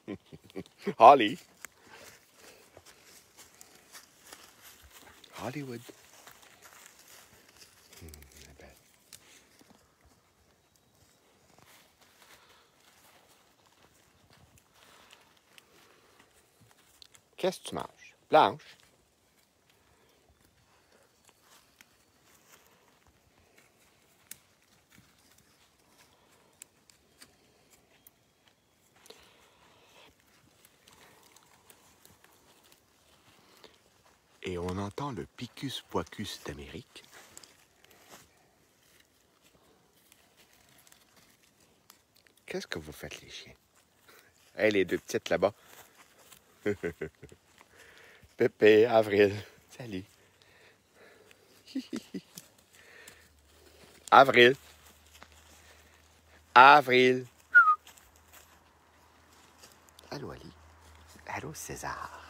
Holly. Hollywood. Qu'est-ce que tu manges? Blanche. Et on entend le Picus Poicus d'Amérique. Qu'est-ce que vous faites, les chiens? Hey, les deux petites là-bas. Pépé, Avril. Salut. Avril. Avril. Allô, Ali. Allô, César.